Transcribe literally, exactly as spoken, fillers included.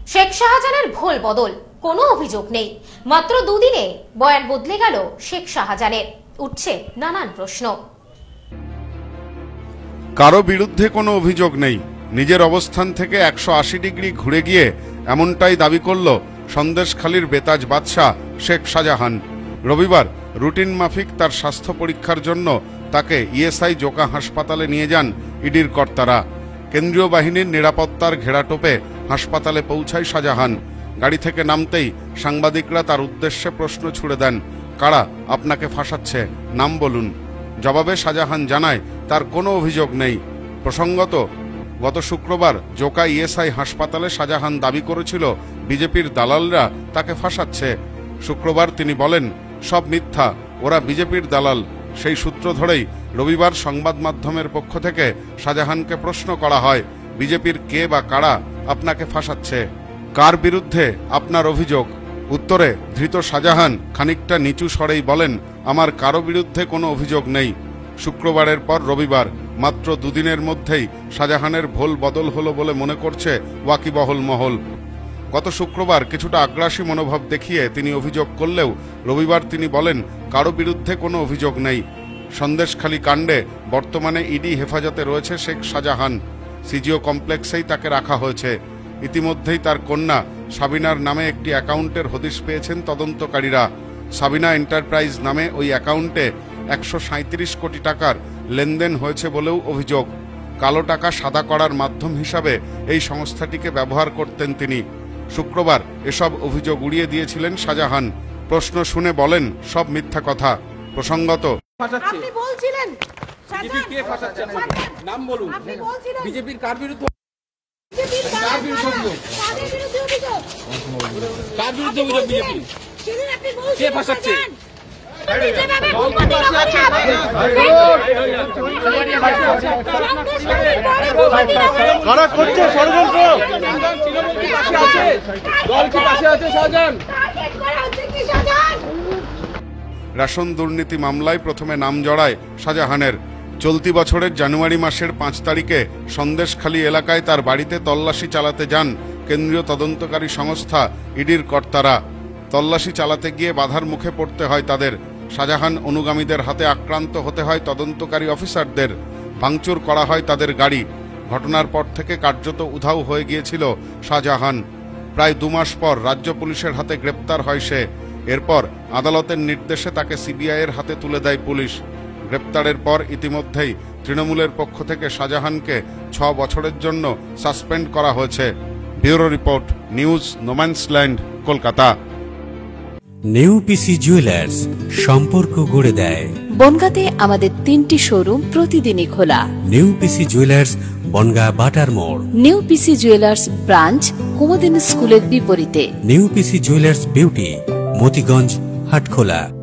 শেখ শাহজাহানের ভুল বদল, কোনো অভিযোগ নেই। মাত্র দুদিনে বয়ান বদলে গেল শেখ শাহজাহানের। উঠছে নানান প্রশ্ন। কারো বিরুদ্ধে কোনো অভিযোগ নেই, নিজের অবস্থান থেকে একশো আশি ডিগ্রি ঘুরে গিয়ে এমনটাই দাবি করল সন্দেশখালীর বেতাজ বাদশাহ শেখ শাহজাহান। রবিবার রুটিন মাফিক তার স্বাস্থ্য পরীক্ষার জন্য তাকে ইএসআই জোকা হাসপাতালে নিয়ে যান ইডির কর্তারা। কেন্দ্রীয় বাহিনীর নিরাপত্তার ঘেরাটোপে হাসপাতালে পৌঁছায় শাহজাহান। গাড়ি থেকে নামতেই সাংবাদিকরা তার উদ্দেশ্যে প্রশ্ন ছুড়ে দেন, কারা আপনাকে ফাঁসাচ্ছে, নাম বলুন। জবাবে শাহজাহান জানায় তার কোনো অভিযোগ নেই। প্রসঙ্গত, গত শুক্রবার জোকা ইএসআই হাসপাতালে শাহজাহান দাবি করেছিল বিজেপির দালালরা তাকে ফাঁসাচ্ছে। শুক্রবার তিনি বলেন, সব মিথ্যা, ওরা বিজেপির দালাল। সেই সূত্র ধরেই রবিবার সংবাদ মাধ্যমের পক্ষ থেকে শাহজাহানকে প্রশ্ন করা হয়, বিজেপির কে বা কারা আপনাকে ফাঁসাচ্ছে, কার বিরুদ্ধে আপনার অভিযোগ? উত্তরে ধৃত শাহজাহান খানিকটা নিচু স্বরেই বলেন, আমার কারো বিরুদ্ধে কোনো অভিযোগ নেই। শুক্রবারের পর রবিবার মাত্র দুদিনের মধ্যেই শাহজাহানের ভোল বদল হলো বলে মনে করছে ওয়াকিবহল মহল। গত শুক্রবার কিছুটা আগ্রাসী মনোভাব দেখিয়ে তিনি অভিযোগ করলেও রবিবার তিনি বলেন, কারো বিরুদ্ধে কোনো অভিযোগ নেই। সন্দেশখালী কাণ্ডে বর্তমানে ইডি হেফাজতে রয়েছে শেখ শাহজাহান। সিজিও কমপ্লেক্সেই তাকে রাখা হয়েছে। ইতিমধ্যেই তার কন্যা সাবিনার নামে একটি অ্যাকাউন্টের হদিশ পেয়েছেন তদন্তকারীরা। সাবিনা এন্টারপ্রাইজ নামে ওই অ্যাকাউন্টে একশো সাঁত্রিশ কোটি টাকার লেনদেন হয়েছে বলেও অভিযোগ। কালো টাকা সাদা করার মাধ্যম হিসাবে এই সংস্থাটিকে ব্যবহার করতেন তিনি। শুক্রবার এসব অভিযোগ উড়িয়ে দিয়েছিলেন শাহজাহান। প্রশ্ন শুনে বলেন, সব মিথ্যা কথা। প্রসঙ্গত, আপনি বলছিলেন বিজেপি কে ফাঁসাচ্ছে, নাম বলুন। বিজেপির কার বিরুদ্ধে, কার বিরুদ্ধে অভিযোগ, কার বিরুদ্ধে অভিযোগ? বিজেপি কে ফাঁসাচ্ছে? কারা করছে ষড়যন্ত্র? দল কি পাশে আছে শাহজাহান? রেশন দুর্নীতি মামলায় প্রথমে নাম জড়ায় শাহজাহানের। চলতি বছরের জানুয়ারি মাসের পাঁচ তারিখে সন্দেশখালী এলাকায় তার বাড়িতে তল্লাশি চালাতে যান কেন্দ্রীয় তদন্তকারী সংস্থা ইডির কর্তারা। তল্লাশি চালাতে গিয়ে বাধার মুখে পড়তে হয় তাদের। শাহজাহান অনুগামীদের হাতে আক্রান্ত হতে হয় তদন্তকারী অফিসারদের। ভাঙচুর করা হয় তাদের গাড়ি। ঘটনার পর থেকে কার্যত উধাও হয়ে গিয়েছিল শাহজাহান। প্রায় দু মাস পর রাজ্য পুলিশের হাতে গ্রেপ্তার হয় সে। এরপর আদালতের নির্দেশে তাকে সিবিআইয়ের হাতে তুলে দেয় পুলিশ। গ্রেপ্তারের পর ইতিমধ্যেই তৃণমূলের পক্ষ থেকে শাহজাহানকে ছ বছরের জন্য সাসপেন্ড করা হয়েছে। Bureau report, news no man's land, Kolkata. নেউপিসি জুয়েলার্স, সম্পর্ক গড়ে দেয়। বনগাঁতে আমাদের তিনটি শোরুম প্রতিদিনই খোলা। নেউপিসি জুয়েলার্স, বনগাঁ বাটার মোড়। নেউপিসি জুয়েলার্স ব্রাঞ্চ কুমুদিনী স্কুলের বিপরীতে। নেউপিসি জুয়েলার্স বিউটি, মতিগঞ্জ, হাটখোলা।